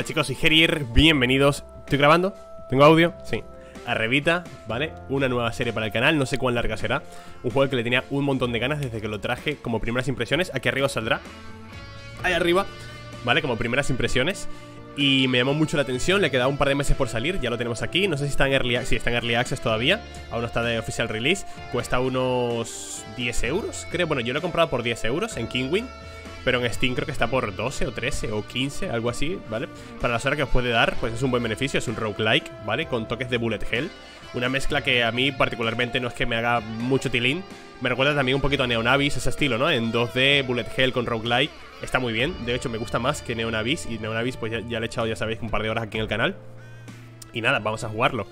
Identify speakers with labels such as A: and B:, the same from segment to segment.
A: Hola chicos, soy Gerier, bienvenidos. ¿Estoy grabando? ¿Tengo audio? Sí. A Revita, ¿vale? Una nueva serie para el canal, no sé cuán larga será. Un juego que le tenía un montón de ganas desde que lo traje como primeras impresiones. Aquí arriba saldrá. Ahí arriba, ¿vale? Como primeras impresiones. Y me llamó mucho la atención, le quedaba un par de meses por salir, ya lo tenemos aquí. No sé si está en Early Access todavía. Aún no está de Official Release. Cuesta unos 10 euros, creo. Bueno, yo lo he comprado por 10 euros en Kinguin, pero en Steam creo que está por 12 o 13 o 15, algo así, ¿vale? Para las horas que os puede dar, pues es un buen beneficio. Es un roguelike, ¿vale? Con toques de bullet hell. Una mezcla que a mí particularmente no es que me haga mucho tilín. Me recuerda también un poquito a Neon Abyss, ese estilo, ¿no? En 2D, bullet hell con roguelike. Está muy bien, de hecho me gusta más que Neon Abyss. Y Neon Abyss pues ya le he echado, ya sabéis, un par de horas aquí en el canal. Y nada, vamos a jugarlo.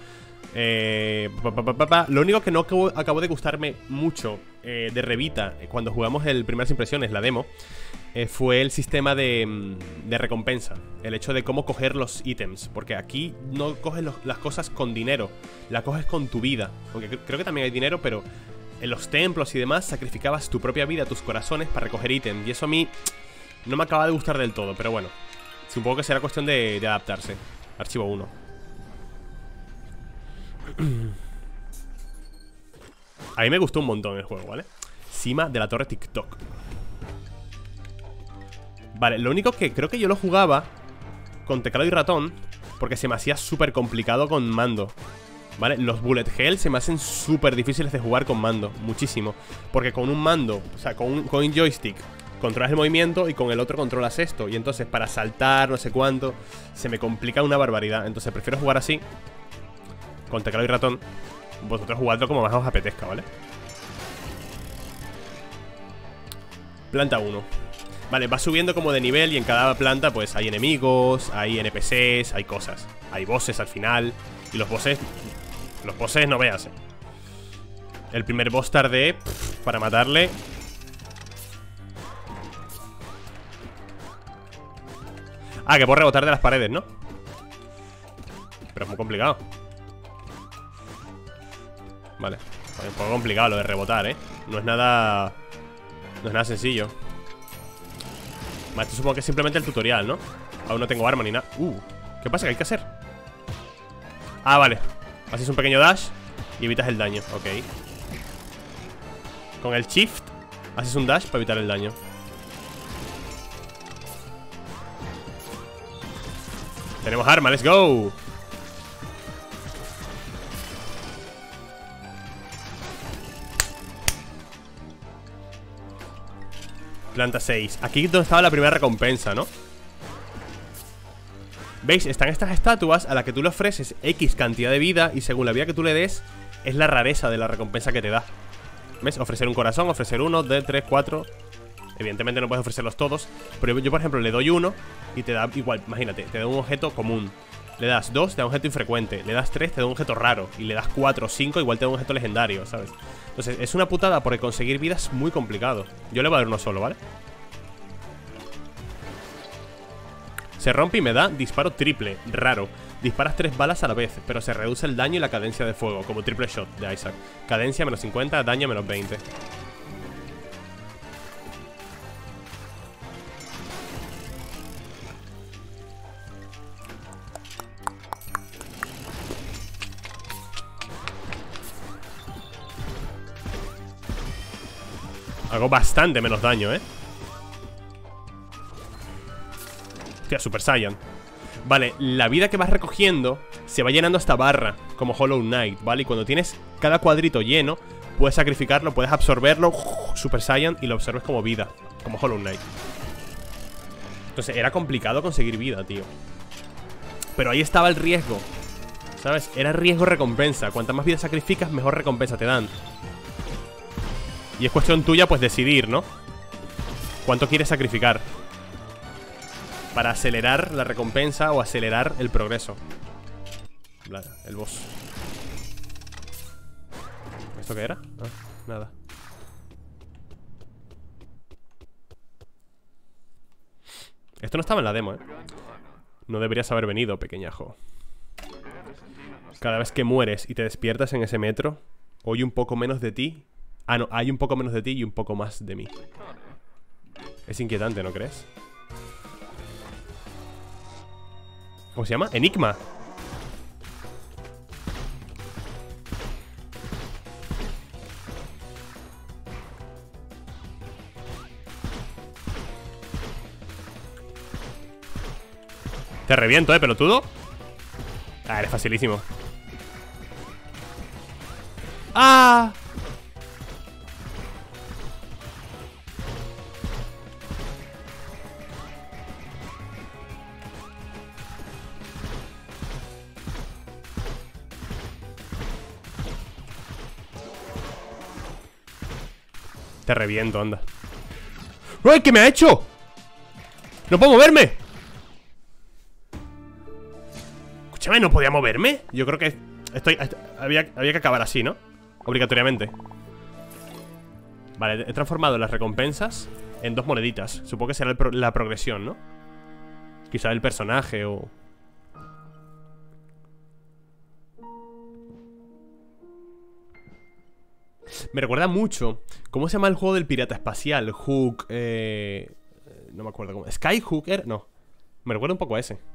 A: Lo único que no acabó de gustarme mucho de Revita cuando jugamos el primeras impresiones, la demo, fue el sistema de recompensa. El hecho de cómo coger los ítems. Porque aquí no coges las cosas con dinero, las coges con tu vida. Aunque creo que también hay dinero, pero en los templos y demás sacrificabas tu propia vida, tus corazones para recoger ítems. Y eso a mí no me acaba de gustar del todo, pero bueno, supongo que será cuestión de adaptarse. Archivo 1. A mí me gustó un montón el juego, ¿vale? Cima de la torre TikTok. Vale, lo único que creo que yo lo jugaba con teclado y ratón porque se me hacía súper complicado con mando, ¿vale? Los bullet hell se me hacen súper difíciles de jugar con mando, muchísimo. Porque con un mando, o sea, con un joystick controlas el movimiento y con el otro controlas esto. Y entonces para saltar, no sé cuánto, se me complica una barbaridad. Entonces prefiero jugar así, con teclado y ratón. Vosotros jugadlo como más os apetezca, ¿vale? Planta 1. Vale, va subiendo como de nivel y en cada planta pues hay enemigos, hay NPCs, hay cosas. Hay bosses al final. Y los bosses no veas, El primer boss tardé para matarle. Ah, que puedo rebotar de las paredes, ¿no? Pero es muy complicado. Vale, es un poco complicado lo de rebotar, No es nada sencillo. Vale, esto supongo que es simplemente el tutorial, ¿no? Aún no tengo arma ni nada. ¿Qué pasa? ¿Qué hay que hacer? Ah, vale. Haces un pequeño dash y evitas el daño, ok. Con el shift haces un dash para evitar el daño. Tenemos arma, let's go. Planta 6. Aquí es donde estaba la primera recompensa, ¿no? ¿Veis? Están estas estatuas a las que tú le ofreces X cantidad de vida y según la vida que tú le des es la rareza de la recompensa que te da. ¿Ves? Ofrecer un corazón, ofrecer 1, 2, 3, 4. Evidentemente no puedes ofrecerlos todos, pero yo por ejemplo le doy 1 y te da igual, imagínate, te da un objeto común. Le das 2, te da un objeto infrecuente. Le das 3, te da un objeto raro. Y le das 4 o 5, igual te da un objeto legendario, ¿sabes? Entonces es una putada porque conseguir vida es muy complicado. Yo le voy a dar uno solo, ¿vale? Se rompe y me da disparo triple, raro. Disparas 3 balas a la vez, pero se reduce el daño y la cadencia de fuego, como triple shot de Isaac. Cadencia menos 50, daño menos 20. Hago bastante menos daño, Hostia, Super Saiyan. Vale, la vida que vas recogiendo se va llenando esta barra, como Hollow Knight, ¿vale? Y cuando tienes cada cuadrito lleno, puedes sacrificarlo, puedes absorberlo, Super Saiyan, y lo absorbes como vida, como Hollow Knight. Entonces era complicado conseguir vida, tío. Pero ahí estaba el riesgo, ¿sabes? Era riesgo-recompensa. Cuanta más vida sacrificas, mejor recompensa te dan. Y es cuestión tuya, pues, decidir, ¿no? ¿Cuánto quieres sacrificar? Para acelerar la recompensa o acelerar el progreso. El boss. ¿Esto qué era? Ah, nada. Esto no estaba en la demo, No deberías haber venido, pequeñajo. Cada vez que mueres y te despiertas en ese metro, oye un poco menos de ti. Ah, no, hay un poco menos de ti y un poco más de mí. Es inquietante, ¿no crees? ¿Cómo se llama? Enigma. Te reviento, pelotudo. Ah, eres facilísimo. ¡Ah! Te reviento, anda. ¡Ay, qué me ha hecho! ¡No puedo moverme! Escúchame, ¿no podía moverme? Yo creo que había que acabar así, ¿no? Obligatoriamente. Vale, he transformado las recompensas en 2 moneditas. Supongo que será la progresión, ¿no? Quizá el personaje o... Me recuerda mucho. ¿Cómo se llama el juego del pirata espacial? Hook, no me acuerdo cómo. Skyhooker, no. Me recuerda un poco a ese.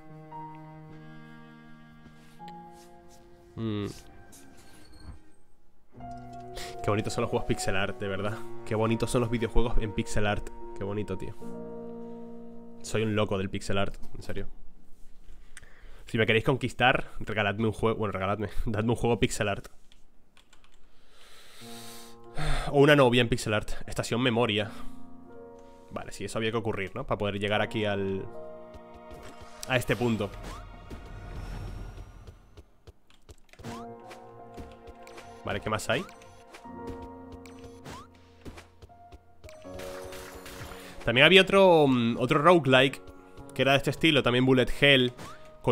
A: Qué bonitos son los juegos pixel art, de verdad. Qué bonitos son los videojuegos en pixel art. Qué bonito, tío. Soy un loco del pixel art, en serio. Si me queréis conquistar, regaladme un juego. Bueno, regaladme, dadme un juego pixel art. O una novia en pixel art. Estación memoria. Vale, sí, eso había que ocurrir, ¿no? Para poder llegar aquí a este punto. Vale, ¿qué más hay? También había otro roguelike que era de este estilo, también bullet hell, con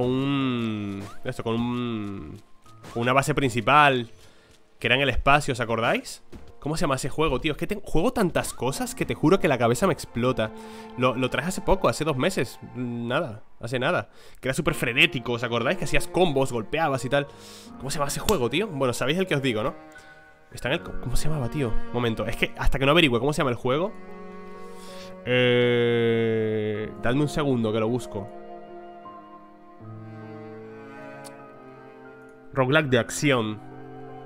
A: una base principal que era en el espacio, ¿os acordáis? ¿Cómo se llama ese juego, tío? Es que juego tantas cosas que te juro que la cabeza me explota. Lo traje hace poco, hace 2 meses. Nada, hace nada. Que era súper frenético, ¿os acordáis? Que hacías combos, golpeabas y tal. ¿Cómo se llama ese juego, tío? Bueno, sabéis el que os digo, ¿no? Está en el... ¿Cómo se llamaba, tío? Un momento, es que hasta que no averigüe cómo se llama el juego. Dadme un segundo que lo busco. Roguelike de acción.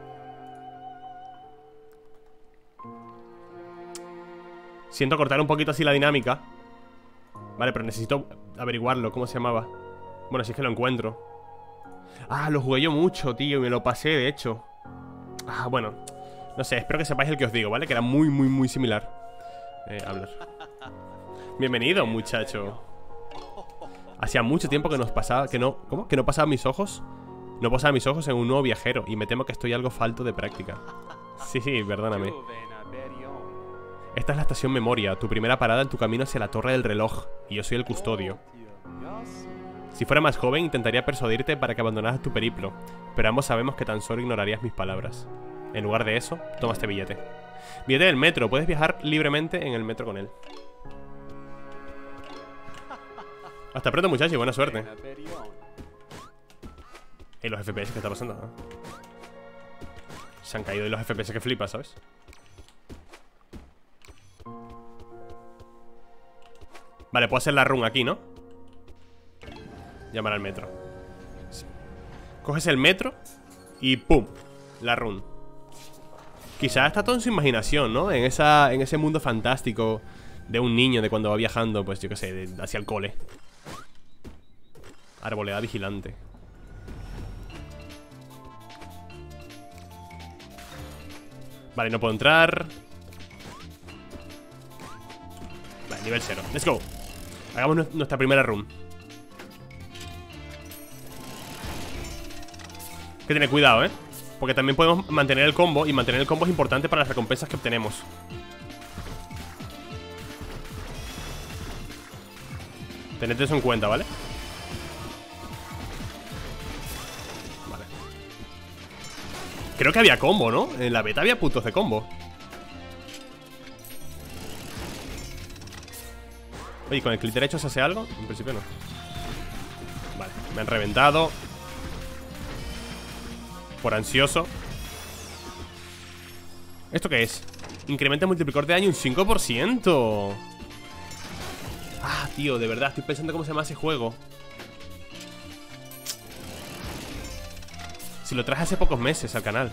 A: Siento cortar un poquito así la dinámica. Vale, pero necesito averiguarlo. ¿Cómo se llamaba? Bueno, si es que lo encuentro. Ah, lo jugué yo mucho, tío, y me lo pasé, de hecho. Ah, bueno, no sé, espero que sepáis el que os digo, ¿vale? Que era muy, muy, muy similar. Hablar. Bienvenido, muchacho. Hacía mucho tiempo que nos pasaba, que no... ¿Cómo? ¿Que no pasaba mis ojos? No pasaba mis ojos en un nuevo viajero. Y me temo que estoy algo falto de práctica. Sí, perdóname. Esta es la estación memoria, tu primera parada en tu camino hacia la torre del reloj. Y yo soy el custodio. Si fuera más joven, intentaría persuadirte para que abandonaras tu periplo. Pero ambos sabemos que tan solo ignorarías mis palabras. En lugar de eso, toma este billete. Billete del metro, puedes viajar libremente en el metro con él. Hasta pronto, muchachos, y buena suerte. ¿Y los FPS qué está pasando? Se han caído y los FPS que flipas, ¿sabes? Vale, puedo hacer la run aquí, ¿no? Llamar al metro. Sí. Coges el metro y ¡pum! La run. Quizás está todo en su imaginación, ¿no? En ese mundo fantástico de un niño de cuando va viajando, pues yo qué sé, hacia el cole. Arboleda vigilante. Vale, no puedo entrar. Vale, nivel 0. Let's go. Hagamos nuestra primera run. Hay que tener cuidado, ¿eh? Porque también podemos mantener el combo. Y mantener el combo es importante para las recompensas que obtenemos. Tened eso en cuenta, ¿vale? Vale. Creo que había combo, ¿no? En la beta había puntos de combo. Oye, ¿con el clic derecho se hace algo? En principio no. Vale, me han reventado. Por ansioso. ¿Esto qué es? Incrementa el multiplicador de daño un 5%. Ah, tío, de verdad, estoy pensando cómo se llama ese juego. Si lo traje hace pocos meses al canal.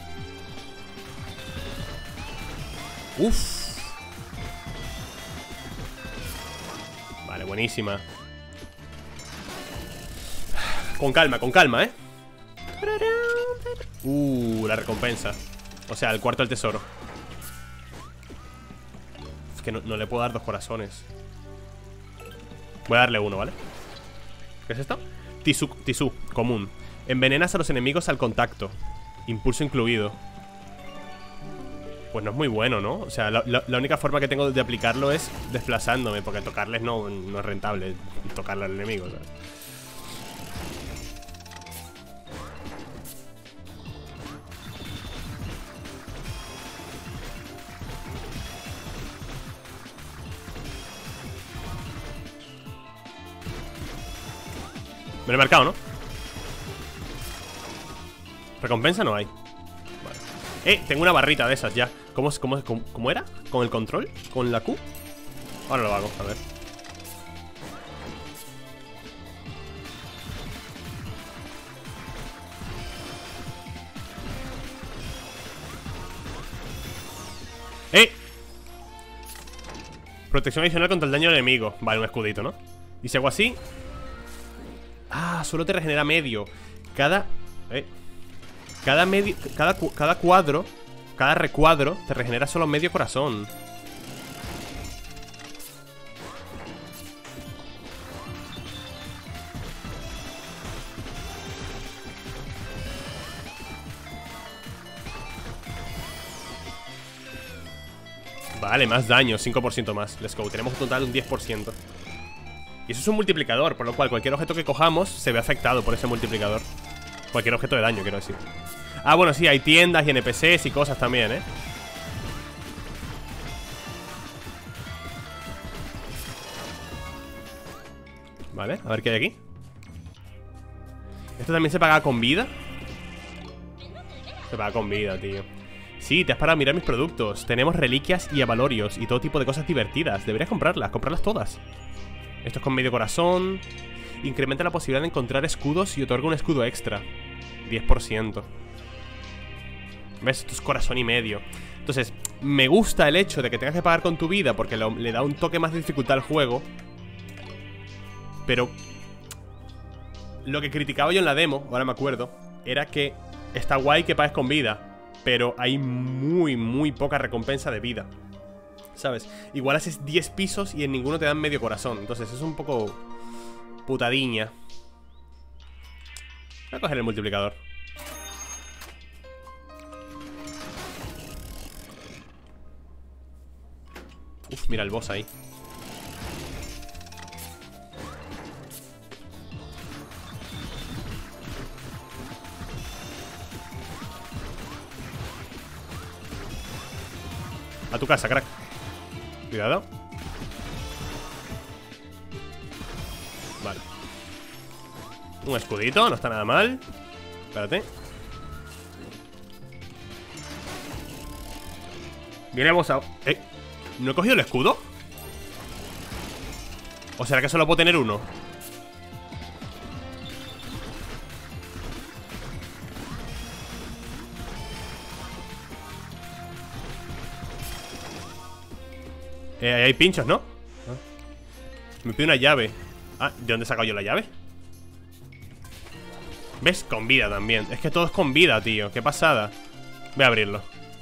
A: Uff. Vale, buenísima. Con calma, ¿eh? La recompensa. O sea, el cuarto del tesoro. Es que no le puedo dar 2 corazones. Voy a darle uno, ¿vale? ¿Qué es esto? Tisú, común. Envenenas a los enemigos al contacto. Impulso incluido. Pues no es muy bueno, ¿no? O sea, la única forma que tengo de aplicarlo es desplazándome, porque tocarles no es rentable. Tocarle al enemigo, ¿sabes? Me lo he marcado, ¿no? Recompensa no hay. Vale. Tengo una barrita de esas ya. ¿Cómo era? ¿Con el control? ¿Con la Q? Ahora lo hago, a ver. Protección adicional contra el daño del enemigo. Vale, un escudito, ¿no? Y si hago así... Ah, solo te regenera medio. Cada cuadro, cada recuadro te regenera solo medio corazón. Vale, más daño, 5% más. Let's go, tenemos un total de un 10%. Y eso es un multiplicador, por lo cual cualquier objeto que cojamos se ve afectado por ese multiplicador. Cualquier objeto de daño, quiero decir. Ah, bueno, sí, hay tiendas y NPCs y cosas también, ¿eh? Vale, a ver qué hay aquí. ¿Esto también se paga con vida? Se paga con vida, tío. Sí, te has parado a mirar mis productos. Tenemos reliquias y avalorios y todo tipo de cosas divertidas. Deberías comprarlas todas. Esto es con medio corazón. Incrementa la posibilidad de encontrar escudos y otorga un escudo extra. 10%. ¿Ves? Esto es corazón y medio. Entonces, me gusta el hecho de que tengas que pagar con tu vida, porque le da un toque más de dificultad al juego. Pero lo que criticaba yo en la demo, ahora me acuerdo, era que está guay que pagues con vida, pero hay muy poca recompensa de vida, ¿sabes? Igual haces 10 pisos y en ninguno te dan medio corazón. Entonces es un poco putadiña. Voy a coger el multiplicador. Uf, mira el boss ahí. A tu casa, crack. Cuidado. Vale. Un escudito, no está nada mal. Espérate. Viene bosa. ¿No he cogido el escudo? ¿O será que solo puedo tener uno? Ahí hay pinchos, ¿no? Me pide una llave. Ah, ¿de dónde he sacado yo la llave? ¿Ves? Con vida también. Es que todo es con vida, tío. Qué pasada. Voy a abrirlo.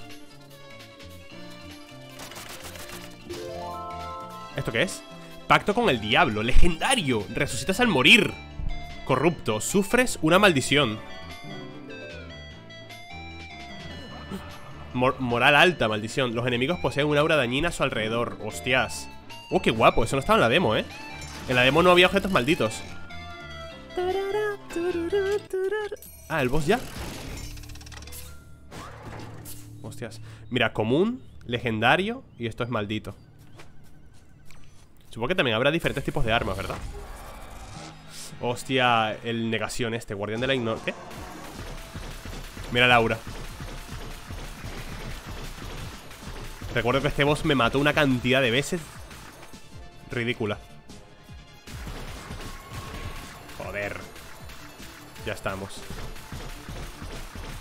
A: ¿Esto qué es? Pacto con el diablo. Legendario. Resucitas al morir. Corrupto. Sufres una maldición. Moral alta, maldición. Los enemigos poseen un aura dañina a su alrededor. Hostias. Oh, qué guapo. Eso no estaba en la demo, ¿eh? En la demo no había objetos malditos. Ah, el boss ya. Hostias. Mira, común, legendario y esto es maldito. Supongo que también habrá diferentes tipos de armas, ¿verdad? Hostia, el negación este, guardián de la ignorancia. ¿Qué? Mira el aura. Recuerdo que este boss me mató una cantidad de veces ridícula. Joder. Ya estamos.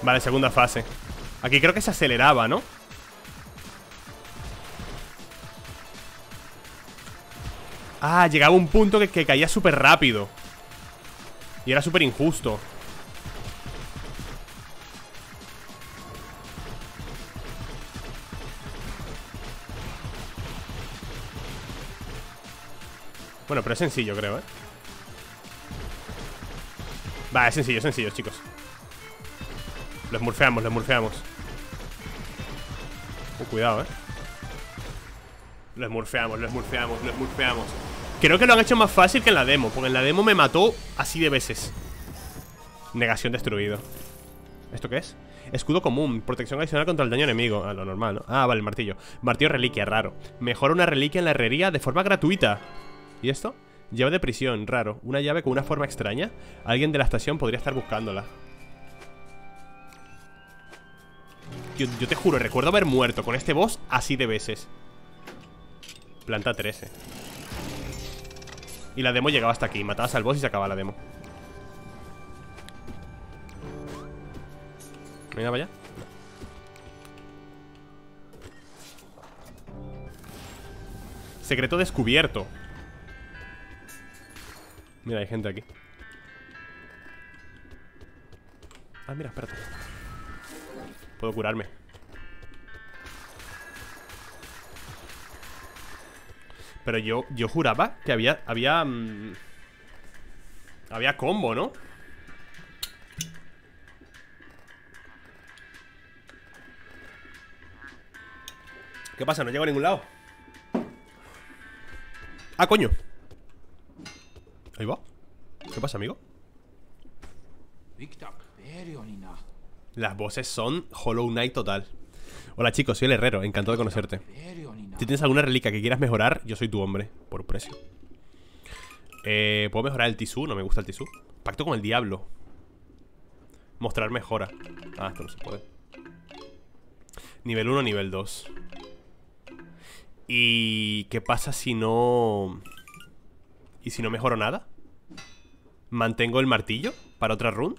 A: Vale, segunda fase. Aquí creo que se aceleraba, ¿no? Ah, llegaba un punto que caía súper rápido. Y era súper injusto. Bueno, pero es sencillo, creo, ¿eh? Va, es sencillo, chicos. Los murfeamos, los murfeamos. Cuidado, ¿eh? Los murfeamos, los murfeamos, los murfeamos. Creo que lo han hecho más fácil que en la demo, porque en la demo me mató así de veces. Negación destruido. ¿Esto qué es? Escudo común, protección adicional contra el daño enemigo. Ah, lo normal, ¿no? Ah, vale, el martillo. Martillo reliquia, raro. Mejora una reliquia en la herrería de forma gratuita. ¿Y esto? Llave de prisión, raro. Una llave con una forma extraña. Alguien de la estación podría estar buscándola. Yo te juro, recuerdo haber muerto con este boss así de veces. Planta 13. Y la demo llegaba hasta aquí. Matabas al boss y se acababa la demo. Venga, vaya. Secreto descubierto. Mira, hay gente aquí. Ah, mira, espérate. Puedo curarme. Pero yo juraba que había combo, ¿no? ¿Qué pasa? No llego a ningún lado. Ah, coño. Ahí va. ¿Qué pasa, amigo? Las voces son Hollow Knight total. Hola chicos, soy el herrero, encantado de conocerte. Si tienes alguna reliquia que quieras mejorar, yo soy tu hombre, por un precio. ¿Puedo mejorar el tisú? No me gusta el tisú. Pacto con el diablo. Mostrar mejora. Ah, esto no se puede. Nivel 1, nivel 2. ¿Y qué pasa si no... ¿Y si no mejoro nada? ¿Mantengo el martillo para otra run?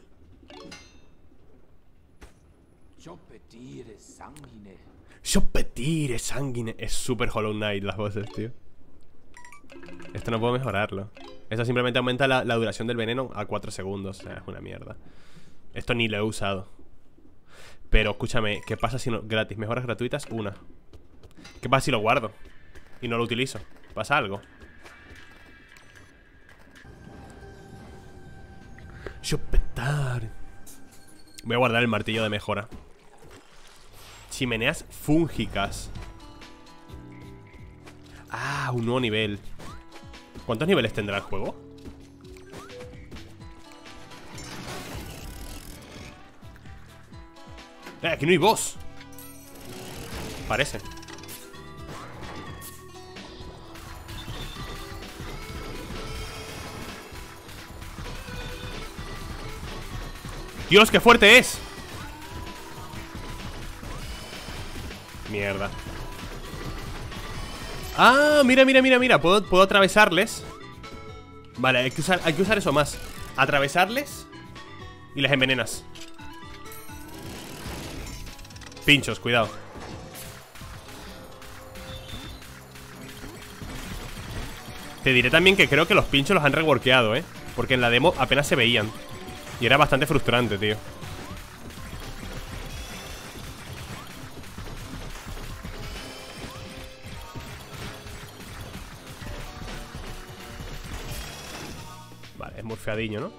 A: Choppetire sanguine. Es super Hollow Knight las voces, tío. Esto no puedo mejorarlo. Esto simplemente aumenta la duración del veneno a 4 segundos. O sea, es una mierda. Esto ni lo he usado. Pero escúchame, ¿qué pasa si no... Gratis, mejoras gratuitas, una. ¿Qué pasa si lo guardo? Y no lo utilizo. ¿Pasa algo? Chopetar. Voy a guardar el martillo de mejora. Chimeneas fúngicas. Ah, un nuevo nivel. ¿Cuántos niveles tendrá el juego? Aquí no hay boss. Parece. Dios, qué fuerte es. Mierda. Ah, mira. Puedo atravesarles. Vale, hay que usar eso más. Atravesarles y les envenenas. Pinchos, cuidado. Te diré también que creo que los pinchos los han reworkeado, porque en la demo apenas se veían. Y era bastante frustrante, tío. Vale, es murfeadiño, ¿no?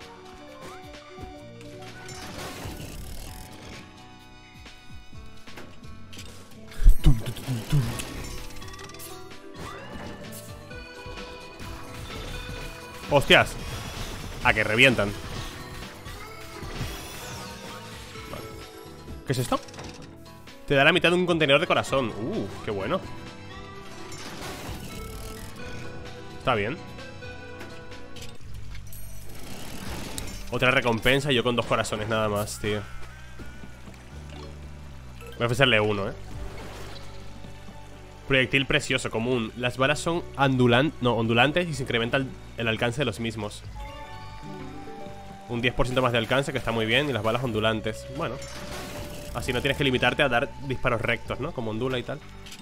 A: ¡Hostias! A que revientan. Vale. ¿Qué es esto? Te da la mitad de un contenedor de corazón. Qué bueno. Está bien. Otra recompensa y yo con 2 corazones nada más, tío. Voy a ofrecerle uno, Proyectil precioso, común. Las balas son ondulantes y se incrementa el alcance de los mismos. Un 10% más de alcance, que está muy bien. Y las balas ondulantes. Bueno, así no tienes que limitarte a dar disparos rectos, ¿no? Como ondula y tal.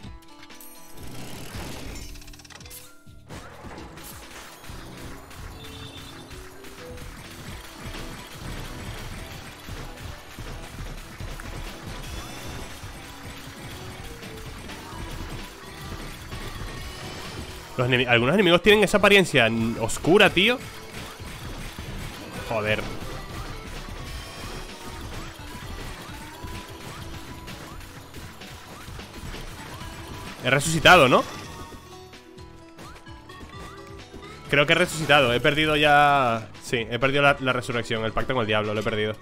A: Algunos enemigos tienen esa apariencia oscura, tío. Joder. He resucitado, ¿no? Creo que he resucitado. He perdido ya... Sí, he perdido la resurrección. El pacto con el diablo, lo he perdido.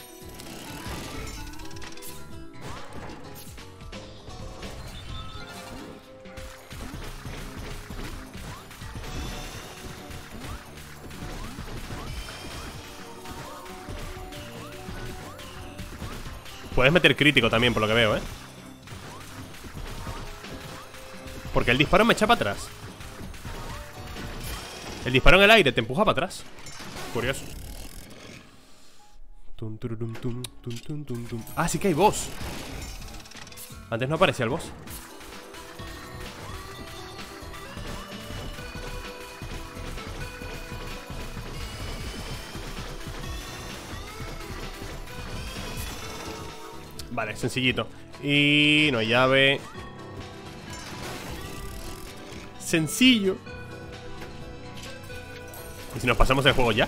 A: Puedes meter crítico también, por lo que veo, ¿eh? Porque el disparo me echa para atrás. El disparo en el aire te empuja para atrás. Curioso. Ah, sí que hay boss. Antes no aparecía el boss. Vale, sencillito. Y no hay llave. Sencillo. ¿Y si nos pasamos el juego ya?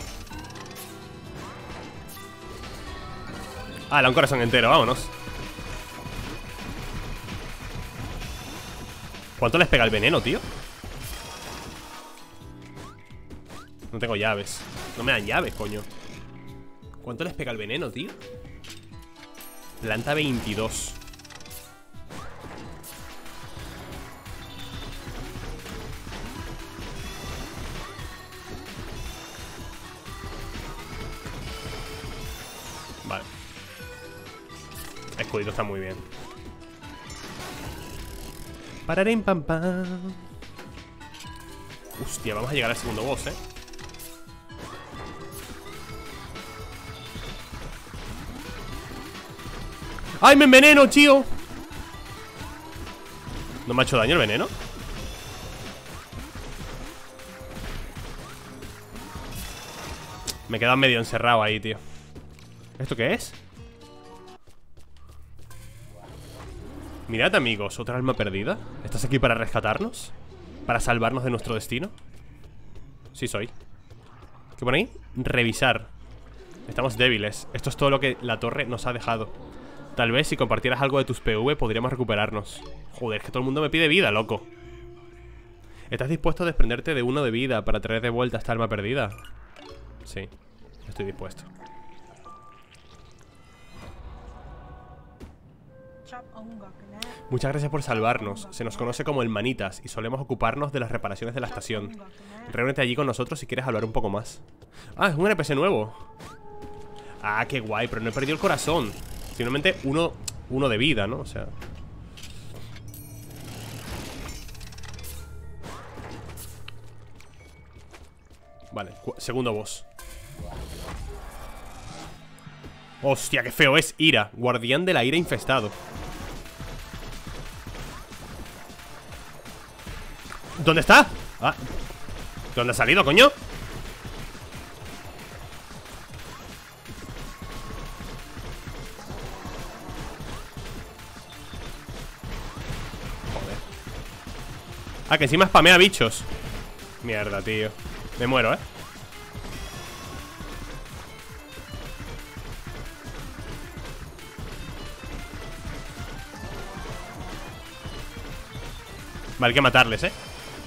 A: Ah, un corazón entero, vámonos. ¿Cuánto les pega el veneno, tío? No tengo llaves. No me dan llaves, coño. ¿Cuánto les pega el veneno, tío? Planta 22. Vale. Escudito está muy bien. Pararín pam pam. Hostia, vamos a llegar al segundo boss, ¡Ay, me enveneno, tío! ¿No me ha hecho daño el veneno? Me he quedado medio encerrado ahí, tío. ¿Esto qué es? Mirad, amigos, otra alma perdida. ¿Estás aquí para rescatarnos? ¿Para salvarnos de nuestro destino? Sí soy. ¿Qué pone ahí? Revisar. Estamos débiles. Esto es todo lo que la torre nos ha dejado. Tal vez si compartieras algo de tus PV podríamos recuperarnos. Joder, es que todo el mundo me pide vida, loco. ¿Estás dispuesto a desprenderte de uno de vida para traer de vuelta esta alma perdida? Sí, estoy dispuesto. Muchas gracias por salvarnos. Se nos conoce como el Manitas y solemos ocuparnos de las reparaciones de la estación. Reúnete allí con nosotros si quieres hablar un poco más. Ah, es un NPC nuevo. Ah, qué guay, pero no he perdido el corazón. Simplemente uno de vida, ¿no? O sea... Vale, segundo boss. Hostia, qué feo es. Ira, guardián de la ira infestado. ¿Dónde está? Ah, ¿dónde ha salido, coño? Joder. Ah, que encima spamea bichos. Mierda, tío. Me muero, ¿eh? Vale, hay que matarles, ¿eh?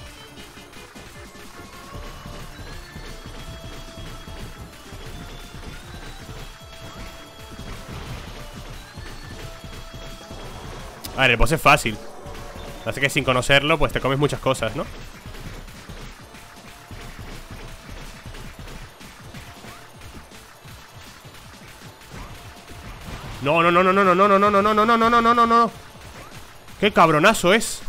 A: A ver, el boss es fácil. Así que sin conocerlo, pues te comes muchas cosas, ¿no? No, no, no, no, no, no, no, no, no, no, no, no, no, no, no, no, no. ¡Qué cabronazo es!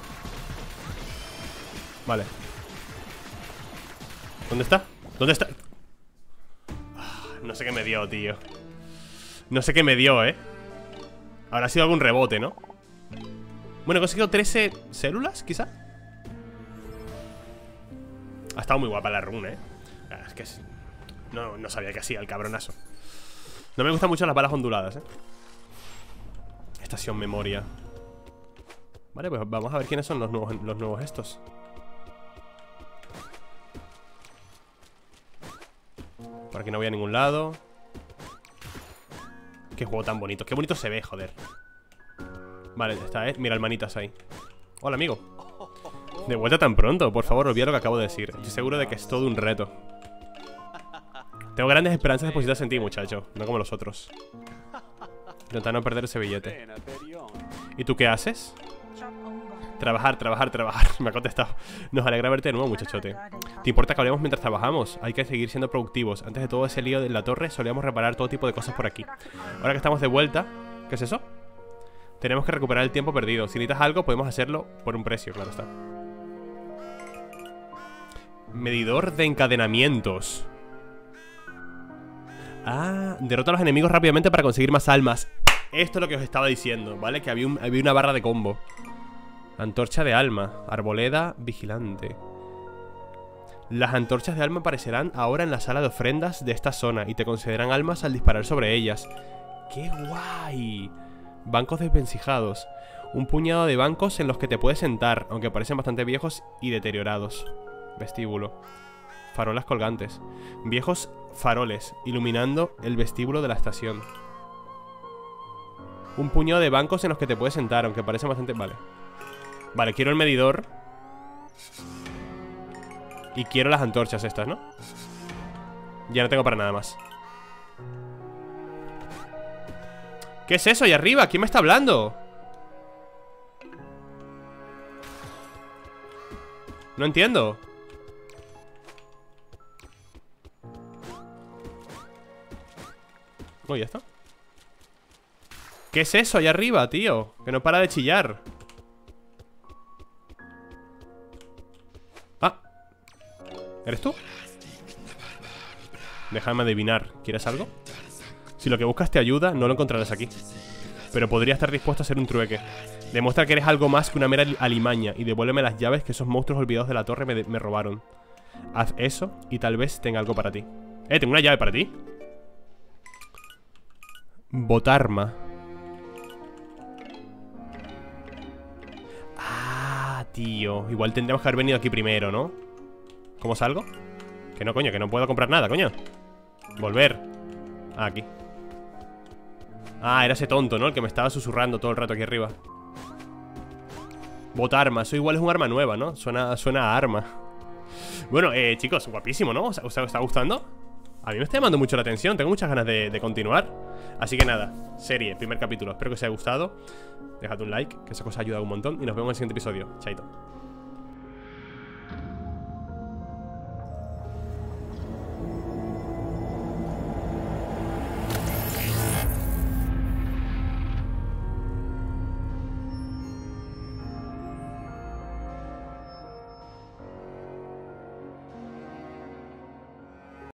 A: Vale. ¿Dónde está? ¿Dónde está? No sé qué me dio, tío. No sé qué me dio, Habrá sido algún rebote, ¿no? Bueno, he conseguido 13 células, quizá. Ha estado muy guapa la run, Es que no sabía que hacía el cabronazo. No me gustan mucho las balas onduladas, Estación memoria. Vale, pues vamos a ver quiénes son los nuevos estos. Por aquí no voy a ningún lado. Qué juego tan bonito. Qué bonito se ve, joder. Vale, ya está, Mira el manitas ahí. Hola, amigo. De vuelta tan pronto. Por favor, olvida lo que acabo de decir. Estoy seguro de que es todo un reto. Tengo grandes esperanzas depositadas en ti, muchacho. No como los otros. Intenta no perder ese billete. ¿Y tú qué haces? Trabajar. Me ha contestado. Nos alegra verte de nuevo, muchachote. ¿Te importa que hablemos mientras trabajamos? Hay que seguir siendo productivos. Antes de todo ese lío de la torre, solíamos reparar todo tipo de cosas por aquí. Ahora que estamos de vuelta... ¿Qué es eso? Tenemos que recuperar el tiempo perdido. Si necesitas algo, podemos hacerlo por un precio, claro está. Medidor de encadenamientos. Ah, derrota a los enemigos rápidamente para conseguir más almas. Esto es lo que os estaba diciendo, ¿vale? Que había una barra de combo. Antorcha de alma, arboleda, vigilante. Las antorchas de alma aparecerán ahora en la sala de ofrendas de esta zona y te concederán almas al disparar sobre ellas. ¡Qué guay! Bancos desvencijados. Un puñado de bancos en los que te puedes sentar, aunque parecen bastante viejos y deteriorados. Vestíbulo. Farolas colgantes. Viejos faroles iluminando el vestíbulo de la estación. Un puñado de bancos en los que te puedes sentar, aunque parecen bastante... Vale, quiero el medidor. Y quiero las antorchas estas, ¿no? Ya no tengo para nada más. ¿Qué es eso ahí arriba? ¿Quién me está hablando? No entiendo. Oh, ya está. ¿Qué es eso ahí arriba, tío? Que no para de chillar. Ah, ¿eres tú? Déjame adivinar. ¿Quieres algo? Si lo que buscas te ayuda, no lo encontrarás aquí. Pero podría estar dispuesto a hacer un trueque. Demuestra que eres algo más que una mera alimaña y devuélveme las llaves que esos monstruos olvidados de la torre me robaron. Haz eso y tal vez tenga algo para ti. ¿Tengo una llave para ti? Botarma. Ah, tío. Igual tendríamos que haber venido aquí primero, ¿no? ¿Cómo salgo? Que no, coño, que no puedo comprar nada, coño. Volver. Ah, aquí. Ah, era ese tonto, ¿no? El que me estaba susurrando todo el rato aquí arriba. Botarma, eso igual es un arma nueva, ¿no? Suena a arma. Bueno, chicos, guapísimo, ¿no? ¿Os está gustando? A mí me está llamando mucho la atención. Tengo muchas ganas de continuar. Así que nada, serie, primer capítulo. Espero que os haya gustado. Dejad un like, que esa cosa ayuda un montón. Y nos vemos en el siguiente episodio. Chaito.